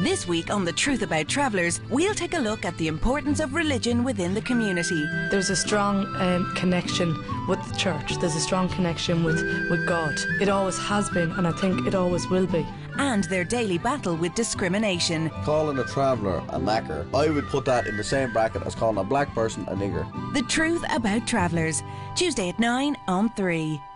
This week on The Truth About Travellers, we'll take a look at the importance of religion within the community. There's a strong connection with the church. There's a strong connection with God. It always has been, and I think it always will be. And their daily battle with discrimination. Calling a traveller a knacker, I would put that in the same bracket as calling a black person a nigger. The Truth About Travellers, Tuesday at 9 on 3.